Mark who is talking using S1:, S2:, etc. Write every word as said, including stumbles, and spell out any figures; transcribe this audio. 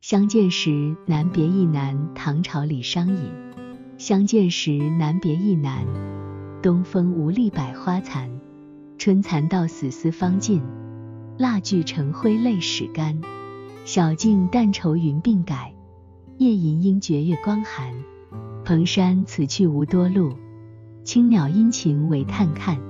S1: 相见时难别亦难，唐朝李商隐。相见时难别亦难，东风无力百花残。春蚕到死丝方尽，蜡炬成灰泪始干。晓镜但愁云鬓改，夜吟应觉月光寒。蓬山此去无多路，青鸟殷勤为探看。